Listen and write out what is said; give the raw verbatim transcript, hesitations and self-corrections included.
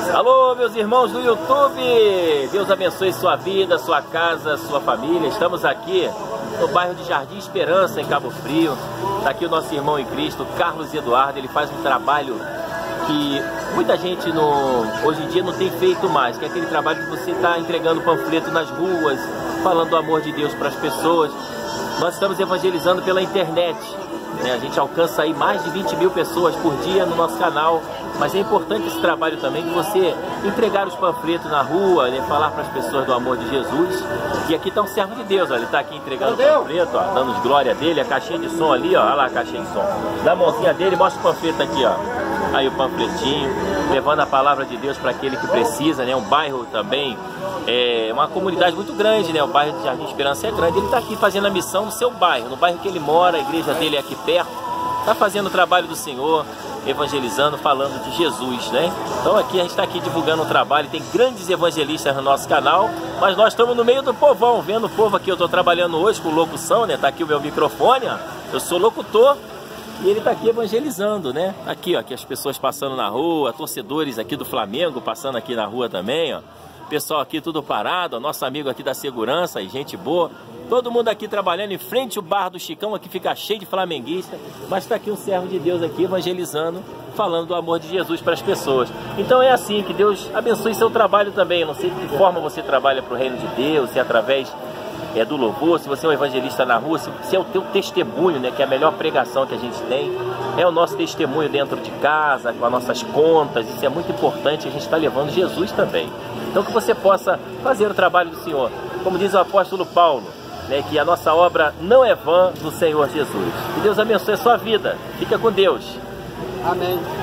Alô, meus irmãos do YouTube, Deus abençoe sua vida, sua casa, sua família. Estamos aqui no bairro de Jardim Esperança, em Cabo Frio. Está aqui o nosso irmão em Cristo, Carlos Eduardo. Ele faz um trabalho que muita gente no, hoje em dia não tem feito mais, que é aquele trabalho que você está entregando panfleto nas ruas, falando do amor de Deus para as pessoas. Nós estamos evangelizando pela internet, né? A gente alcança aí mais de vinte mil pessoas por dia no nosso canal. Mas é importante esse trabalho também de você entregar os panfletos na rua, né? Falar para as pessoas do amor de Jesus. E aqui está um servo de Deus, ó. Ele está aqui entregando o panfleto, ó, dando glória dele, a caixinha de som ali, ó. Olha lá a caixinha de som. Dá a mãozinha dele, mostra o panfleto aqui, ó. Aí o panfletinho, levando a palavra de Deus para aquele que precisa, né? Um bairro também, é uma comunidade muito grande, né? O bairro de Jardim Esperança é grande. Ele está aqui fazendo a missão no seu bairro, no bairro que ele mora, a igreja dele é aqui perto. Está fazendo o trabalho do Senhor, evangelizando, falando de Jesus, né? Então aqui a gente está aqui divulgando o trabalho, tem grandes evangelistas no nosso canal, mas nós estamos no meio do povão, vendo o povo aqui. Eu estou trabalhando hoje com locução, né? Tá aqui o meu microfone, ó. Eu sou locutor e ele está aqui evangelizando, né? Aqui, ó, aqui as pessoas passando na rua, torcedores aqui do Flamengo passando aqui na rua também, ó. Pessoal aqui tudo parado, ó. Nosso amigo aqui da segurança e gente boa. Todo mundo aqui trabalhando em frente ao bar do Chicão, aqui fica cheio de flamenguista, mas está aqui um servo de Deus aqui evangelizando, falando do amor de Jesus para as pessoas. Então é assim, que Deus abençoe seu trabalho também. Eu não sei de que forma você trabalha para o reino de Deus, se é através é, do louvor, se você é um evangelista na rua, se, se é o teu testemunho, né, que é a melhor pregação que a gente tem, é o nosso testemunho dentro de casa, com as nossas contas. Isso é muito importante, a gente está levando Jesus também. Então que você possa fazer o trabalho do Senhor, como diz o apóstolo Paulo, né, que a nossa obra não é vã do Senhor Jesus. Que Deus abençoe a sua vida. Fica com Deus. Amém.